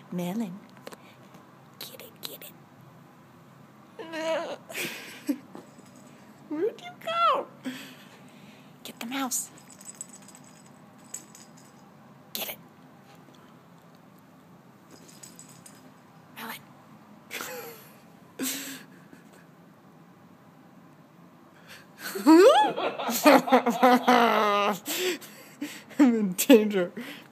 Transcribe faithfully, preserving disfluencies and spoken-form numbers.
Melon. Get it, get it. Where'd you go? Get the mouse. Get it. Melon. I'm in danger.